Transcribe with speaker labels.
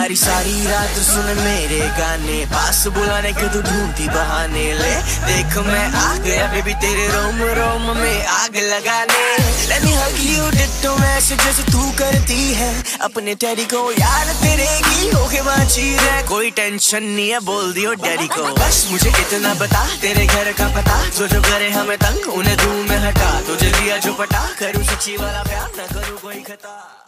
Speaker 1: सारी सारी रात सुन मेरे गाने, पास बुलाने के तू ढूंढती बहाने। ले देख मैं आ गया बेबी तेरे रोम रोम में आग लगाने। Let me hug you ditto वैसे जैसे तू करती है अपने डैडी को। यार तेरे की होके बाची रहे, कोई टेंशन नहीं है बोल दियो डैडी को। बस मुझे इतना बता तेरे घर का पता, जो जो करे हमें तंग उन्हें दूर में हटा। तुझे लिया जो पटा, करूँ सच्ची वाला प्यार, ना करूँ कोई खता।